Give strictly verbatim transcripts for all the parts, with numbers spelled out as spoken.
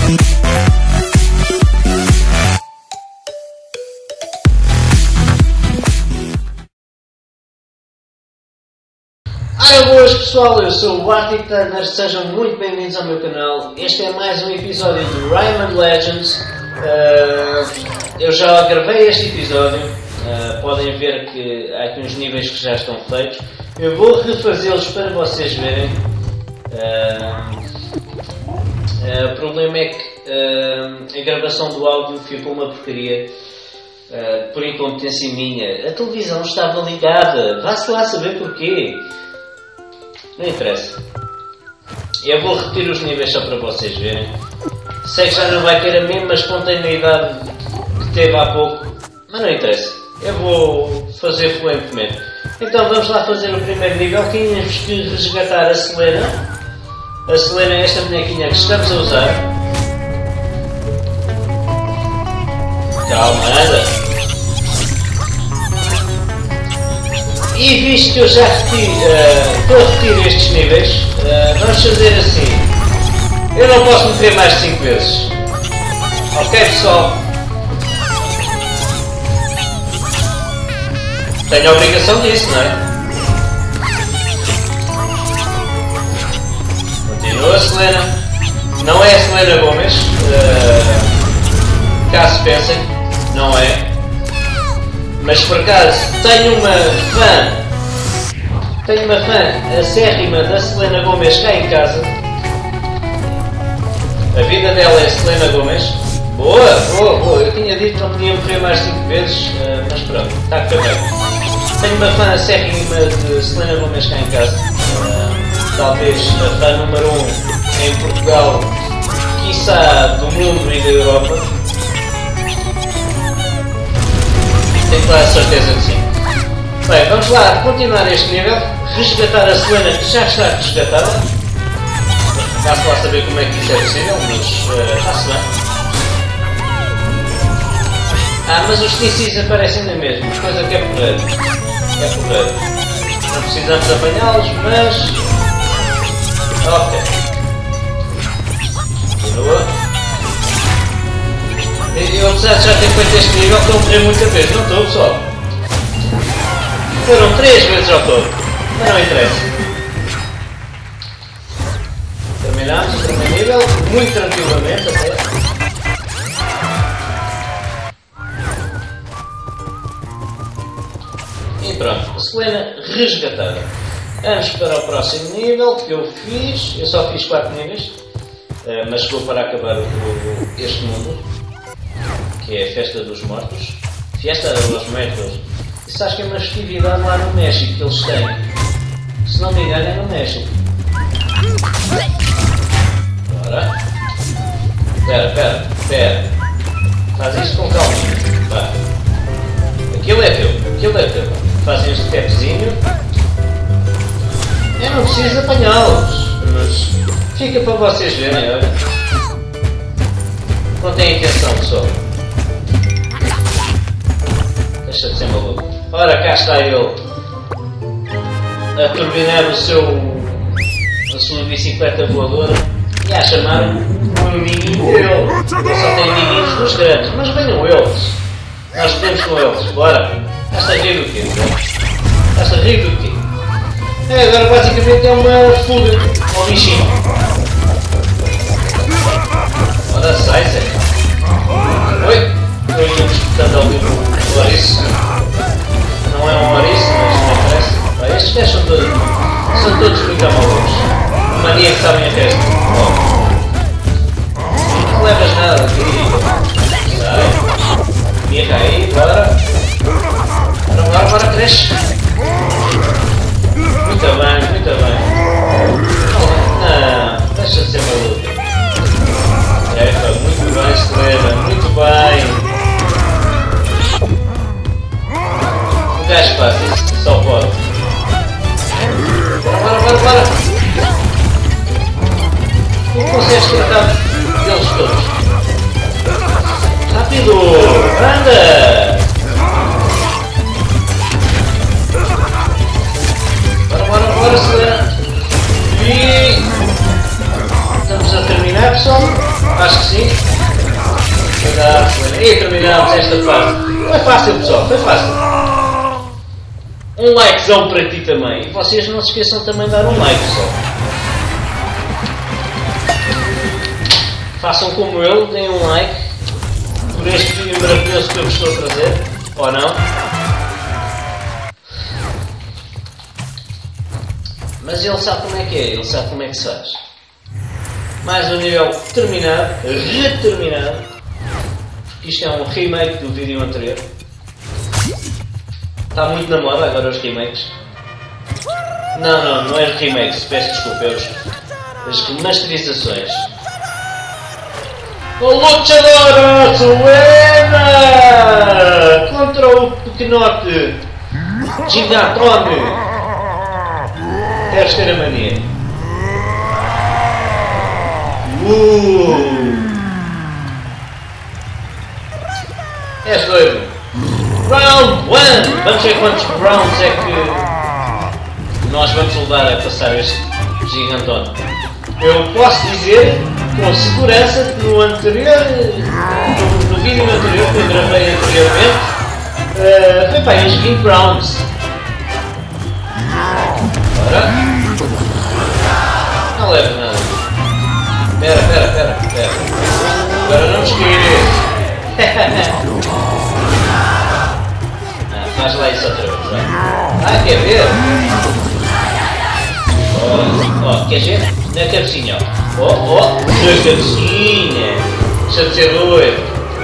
Ora boas pessoal, eu sou o Arctic Turner, sejam muito bem-vindos ao meu canal. Este é mais um episódio de Rayman Legends. Uh, eu já gravei este episódio, uh, podem ver que há aqui uns níveis que já estão feitos. Eu vou refazê-los para vocês verem. Uh, uh, o problema é que uh, a gravação do áudio ficou uma porcaria. Uh, por incompetência minha. A televisão estava ligada, vá-se lá saber porquê. Não interessa. Eu vou repetir os níveis só para vocês verem. Sei que já não vai ter a mesma espontaneidade que teve há pouco, mas não interessa. Eu vou fazer fluentemente. Então vamos lá fazer o primeiro nível. Tínhamos que resgatar a Selena. A Selena é esta bonequinha que estamos a usar. Calma, anda. E visto que eu já repeti, uh, estou a repetir estes níveis, uh, vamos fazer assim. Eu não posso morrer mais de cinco vezes. Ok pessoal? Tenho a obrigação disso, não é? Continua a Selena. Não é a Selena Gomez. Uh, caso pensem, não é. Mas por acaso tenho uma fã, tenho uma fã acérrima da Selena Gomez cá em casa. A vida dela é Selena Gomez. Boa, boa, boa. Eu tinha dito que não podia morrer mais cinco vezes, mas pronto, está a ficar bem. Tenho uma fã acérrima de Selena Gomez cá em casa. Talvez a fã número um em Portugal, quiçá do mundo e da Europa. Tenho quase certeza que sim. Bem, vamos lá continuar este nível. Resgatar a Selena que já está resgatada. Vá-se lá saber como é que isso é possível, mas uh, está-se bem. Ah, mas os T Cs aparecem na mesma, coisa que é porreiro. É porreiro. Não precisamos apanhá-los, mas... Ok. Continua. Eu, apesar de já ter feito este nível, estou a morrer muita vez, não estou pessoal? Foram três vezes ao todo, mas não interessa. Terminamos o primeiro nível, muito tranquilamente até. E pronto, a Selena resgatada. Vamos para o próximo nível que eu fiz, eu só fiz quatro níveis, mas chegou para acabar o, o, este mundo. Que é a Festa dos Mortos. Fiesta dos Muertos. Isso acho que é uma festividade lá no México que eles têm. Se não me engano é no México. Bora. Espera, espera, espera. Faz isso com calma. Vá. Aquilo é teu, aquilo é teu. Fazem este stepzinho. Eu não preciso apanhá-los. Mas fica para vocês verem, olha. Não tem intenção, pessoal. Deixa de ser maluco. Ora, cá está ele a turbinar o seu, a sua bicicleta voadora e a chamar um amiguinho dele. Ele só tem amiguinhos dos grandes, mas venham eles. Nós podemos com eles. Bora. Estás a rir do quê? Estás a rir do quê? É, agora basicamente é uma fuga ao bichinho. Ora, sai, Zé. Oi? Eu ia disputando ao vivo o ouriço. Não é um ouriço, mas não interessa. Ah, estes gajos são todos, são todos muito malucos. Mania que sabem a festa. Oh. Não levas nada aqui. Sai. Mirra aí, bora. Bora, bora, bora, cresce. Muito bem, muito bem. Não, deixa de ser maluco. É, muito bem, Selena, muito bem. O gajo faz isso, só pode. Bora, bora, bora, bora. Tu consegues tratar deles todos. Rápido, anda. Bora, bora, bora, Selena. E estamos a terminar, pessoal. Acho que sim. Cuidado, e terminamos esta fase. Foi fácil, pessoal, foi fácil. Um likezão para ti também. E vocês não se esqueçam também de dar um like, pessoal. Façam como eu, deem um like por este vídeo maravilhoso que eu vos estou a trazer. Ou não? Mas ele sabe como é que é, ele sabe como é que se faz. Mais um nível terminado, reterminado. Porque isto é um remake do vídeo anterior. Está muito na moda agora os remakes. Não, não, não é os remakes, peço desculpa, é os, as remasterizações. A luchadora Selena contra o pequenote Gigatone. Deves ter a mania. Uh. És doido. Round one! Vamos ver quantos rounds é que nós vamos levar a passar este gigantone. Eu posso dizer com segurança que no anterior, no, no vídeo anterior que eu gravei anteriormente, uh, foi para uns vinte rounds. Ora. Não leva nada. Pera, pera, pera, pera. Agora não me esqueças. Ah, faz lá isso outra vez, vai. Ah, quer ver? Ó, oh, oh, quer ver? Na cabecinha, ó. Oh, oh, na cabecinha. Deixa de ser doido.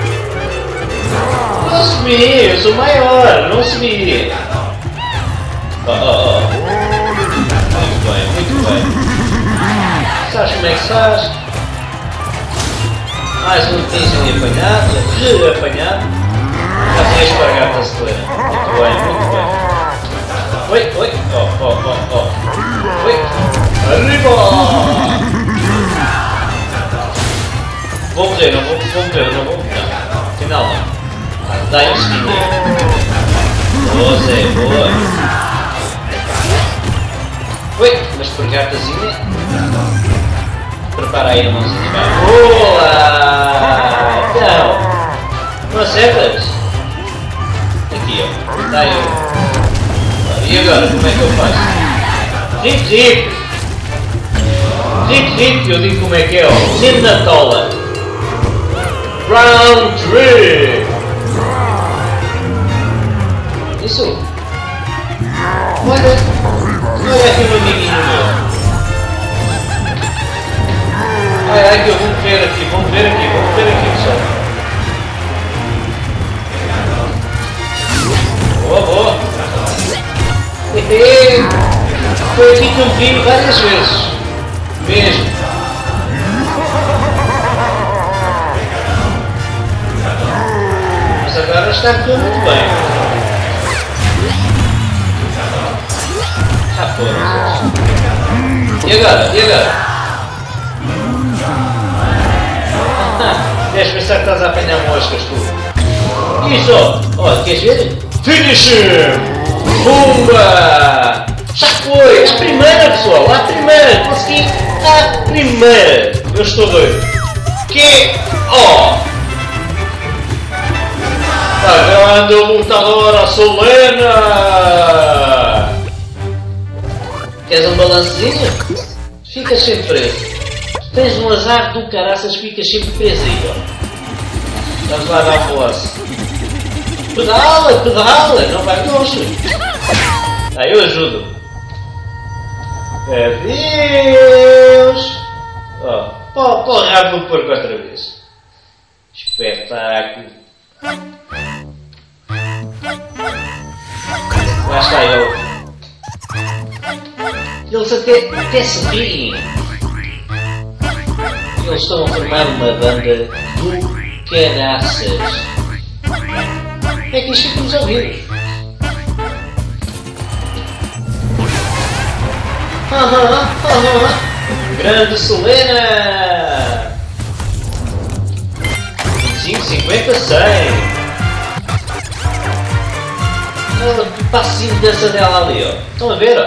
Não se vê, eu sou maior, não se vê. Oh, oh, oh. Muito bem, muito bem. Sabes como é que se faz? Mais um itemzinho apanhado, reapanhado. Já tem a espargata Selena. Muito bem, muito bem. Oi, oi, oh, oh, oh, oh. Oi, arriba! Vou morrer, não vou, vou morrer, não vou morrer. Afinal não. Dá-lhe um seguinte. Boa, Zé, boa. Oi, uma espargatazinha. Prepara aí a mãozinha. Boa! Então, não acertas? Aqui, ó. Está aí. E agora, como é que eu faço? Rip, rip! Rip, rip, eu digo como é que é, ó. Sendo na tola. Round trip! Isso? Olha, olha aqui um amiguinho meu. Ai, ai, que eu vou ver aqui, vamos ver aqui, vamos ver aqui, pessoal. Boa, boa. Foi aqui que eu vi várias vezes. Mesmo. Mas agora está tudo muito bem. Já foram. E agora? E agora? Deves pensar que estás a apanhar moscas, tu. Isso! Olha, queres ver? Finish him! Pumba! Já foi! A primeira, pessoal! A primeira! Consegui a primeira! Eu estou doido! Que? Oh! A grande lutadora Selena! Queres um balancezinho? Fica sempre preso. Tens um azar do caraças, ficas sempre preso aí, ó. Vamos lá dar um passo. Pedala, pedala, não vai longe. Ah, eu ajudo. Adeus. Ó, oh, pô, o rabo do porco outra vez. Espetáculo. Lá está ele. Eles até, até se riem. Eles estão a formar uma banda do caraças. É que isto ficamos a ouvir. Aham, aham. Grande Selena! vinte e cinco, cinquenta, cem. Olha o passinho de dança dela ali, ó. Estão a ver, ó?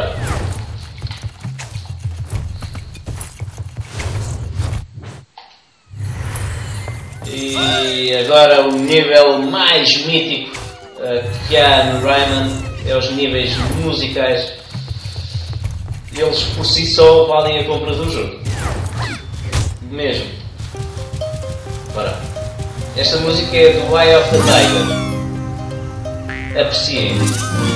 E agora o nível mais mítico uh, que há no Rayman é os níveis musicais. Eles por si só valem a compra do jogo. Mesmo. Bora. Esta música é do Eye of the Tiger. Apreciem.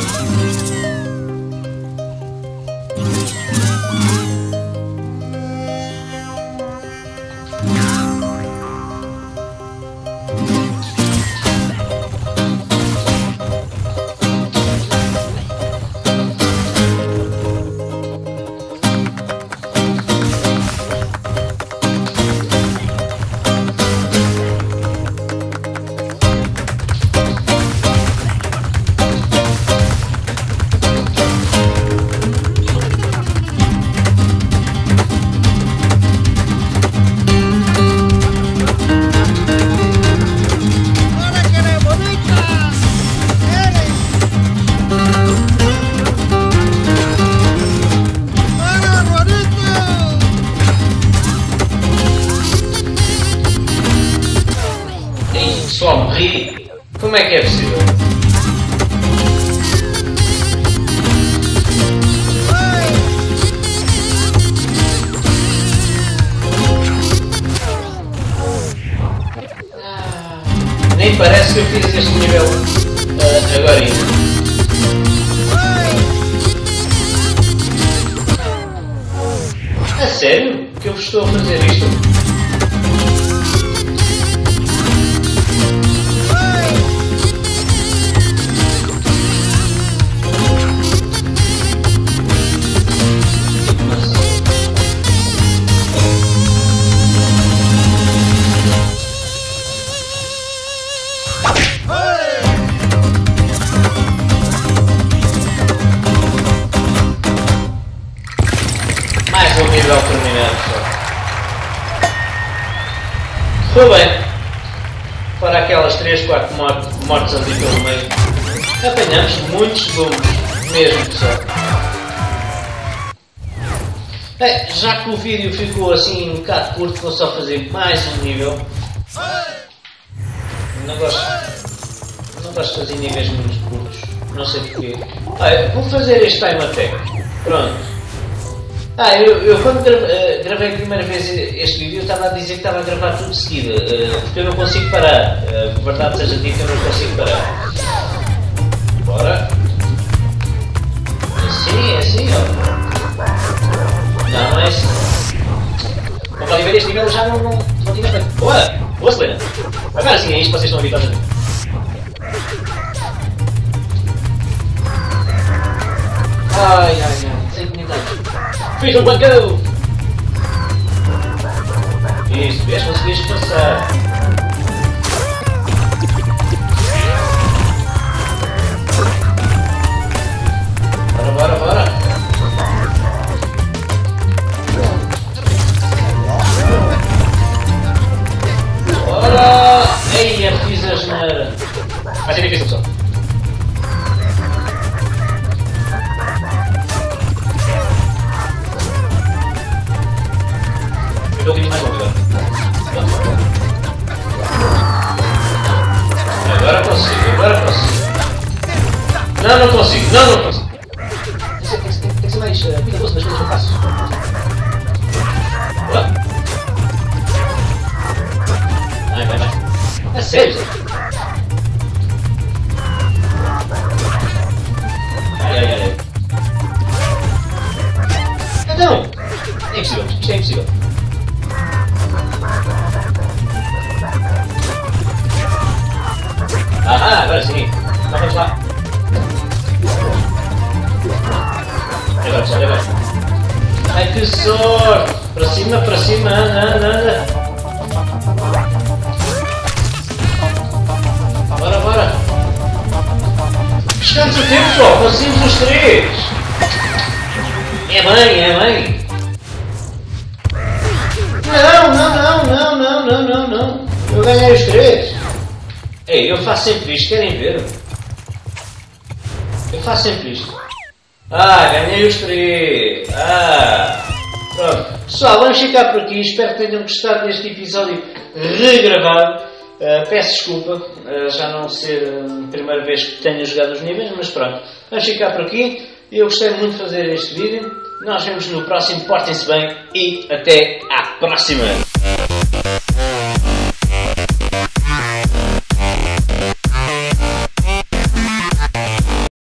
Só morri? Como é que é possível? Ah, nem parece que eu fiz este nível uh, agora ainda. A sério? Que eu estou a fazer isto? Mais um nível terminado só. Foi bem. Para aquelas três, quatro mortes ali pelo meio. Apanhamos muitos segundos. Mesmo pessoal. Bem, já que o vídeo ficou assim um bocado curto, vou só fazer mais um nível. Não gosto, não gosto de fazer níveis muito curtos. Não sei porquê. Ah, vou fazer este time attack. Pronto. Ah, eu, eu quando gravei, gravei a primeira vez este vídeo, eu estava a dizer que estava a gravar tudo de seguida, uh, porque eu não consigo parar. Uh, verdade seja dita, eu não consigo parar. Bora. Assim, assim, ó. Não, não é assim. Como podem ver, este nível já não, não, não tinha feito. Boa! Boa, Selena! Agora sim, é isto que vocês estão habituados a ver. Ai, ai, ai. Sem comentários. Fiz um bancão! Isso, vês, conseguiste passar. Bora, bora, bora! Bora! Eia, fiz a geneira! Vai ser difícil, pessoal. Eu tenho mais longo agora. Agora consigo, agora consigo. Não, não consigo, não, não consigo. Tem que ser, tem que ser mais uh, cuidadoso das coisas que eu faço. Boa. Vai, vai, vai. É sério? Ai, ai, ai. Não! É impossível, isto é impossível. Ah, agora sim. Então vamos lá. Agora, pessoal, agora. Ai, que sorte! Para cima, para cima, anda, anda, anda. Bora, bora. Pescamos o tempo, pessoal. Conseguimos os três. É bem, é bem. Não, não, não, não, não, não, não, não. Eu ganhei os três. Ei, eu faço sempre isto, querem ver? Eu faço sempre isto. Ah, ganhei os três. Ah, pronto. Pessoal, vamos ficar por aqui. Espero que tenham gostado deste episódio regravado. Uh, peço desculpa, uh, já não ser a primeira vez que tenho jogado os níveis, mas pronto. Vamos ficar por aqui. Eu gostei muito de fazer este vídeo. Nós vemos no próximo. Portem-se bem e até à próxima!